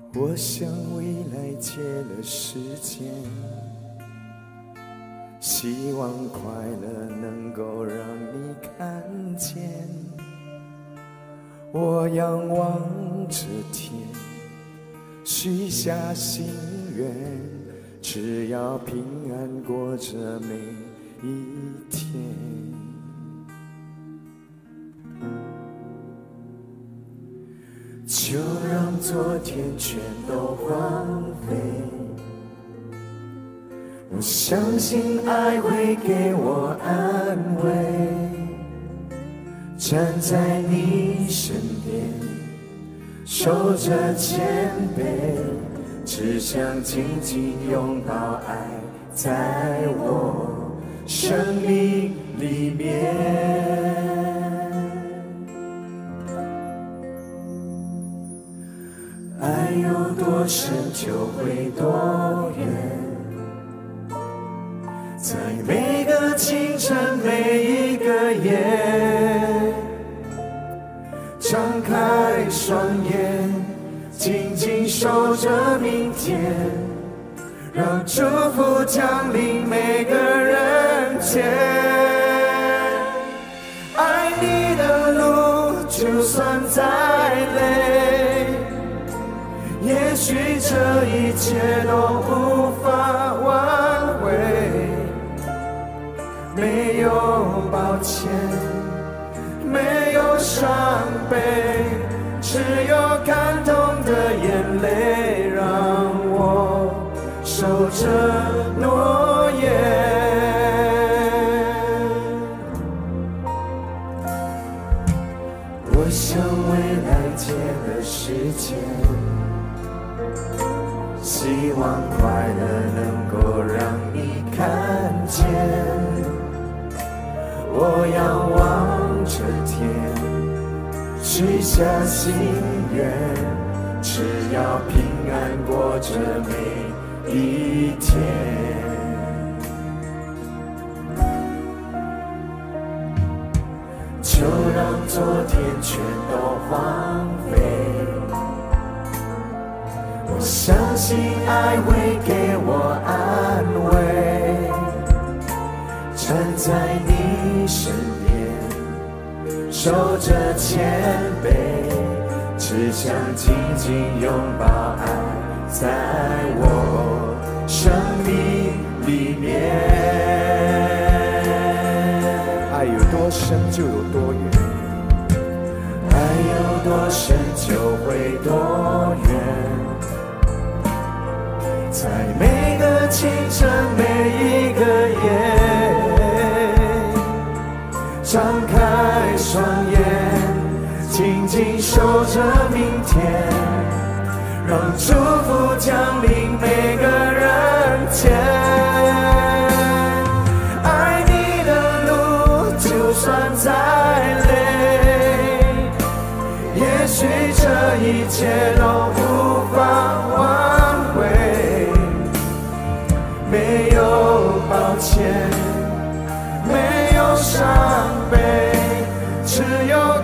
我向未来借了时间，希望快乐能够让你看见。我仰望着天，许下心愿，只要平安过着每一天。就让昨天全都荒废，我相信爱会给我安慰，站在你身边，守着谦卑，只想紧紧拥抱爱，在我生命里面。爱有多深就会多远，在每个清晨每一个夜，张开双眼，紧紧守着明天，让祝福降临每个人间。爱你的路就算再累，也许这一切都无法挽回，没有抱歉，没有伤悲，只有感动的眼泪，让我守着诺言。我向未来借了时间，希望快乐能够让你看见。我仰望着天，许下心愿，只要平安过着每一天。就让昨天全都荒废，我相信爱会给我安慰，站在你身边，守着谦卑，只想紧紧拥抱爱，在我生命里面。爱有多深就有多远，爱有多深就会多远，在每个清晨每一个夜，张开双眼，紧紧守着明天，让祝福降临每个人间。爱你的路就算再累，也许这一切都无法挽回，没有抱歉，没有伤悲，只有